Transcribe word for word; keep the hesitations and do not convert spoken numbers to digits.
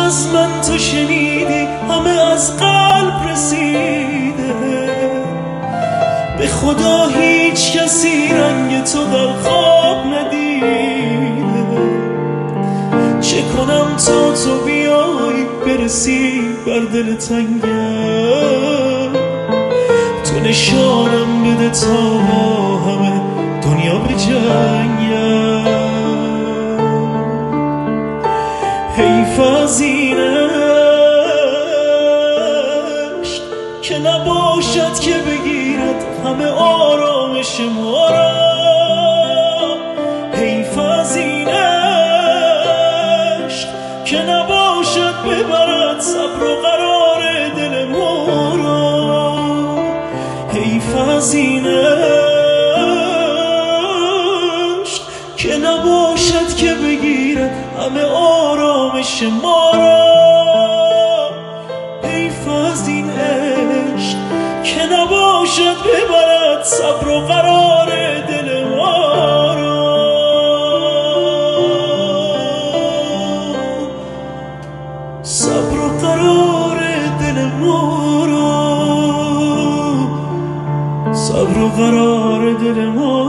از من تو شنیدی همه از قلب رسیده. به خدا هیچ کسی رنگ تو در خواب ندیده. چه کنم تا تو بیای برسی بر دل تنگم، تو نشانم بده تا با همه دنیا بجنگم. حیف از این عشق که نباشد که بگیرد همه آرامش ما را. حیف از این عشق که نباشد ببرد صبر و قرار دل ما را. حیف از این عشق که نباشد که بگیرد همه آرامش ما را. حیف از این عشق که نباشد ببرد صبر و قرار دل ما را. صبر و قرار دل ما را. صبر و قرار دل ما